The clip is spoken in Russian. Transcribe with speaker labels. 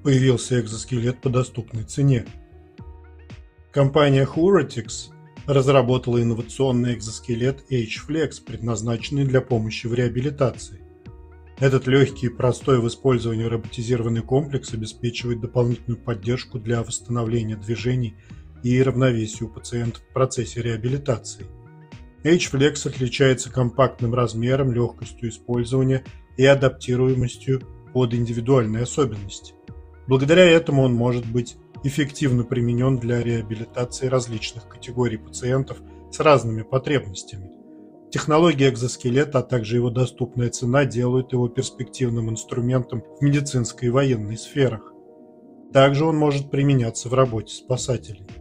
Speaker 1: появился экзоскелет по доступной цене. Компания Hurotix разработала инновационный экзоскелет H-Flex, предназначенный для помощи в реабилитации. Этот легкий и простой в использовании роботизированный комплекс обеспечивает дополнительную поддержку для восстановления движений и равновесия у пациента в процессе реабилитации. H-Flex отличается компактным размером, легкостью использования и адаптируемостью под индивидуальные особенности. Благодаря этому он может быть эффективно применен для реабилитации различных категорий пациентов с разными потребностями. Технология экзоскелета, а также его доступная цена делают его перспективным инструментом в медицинской и военной сферах. Также он может применяться в работе спасателей.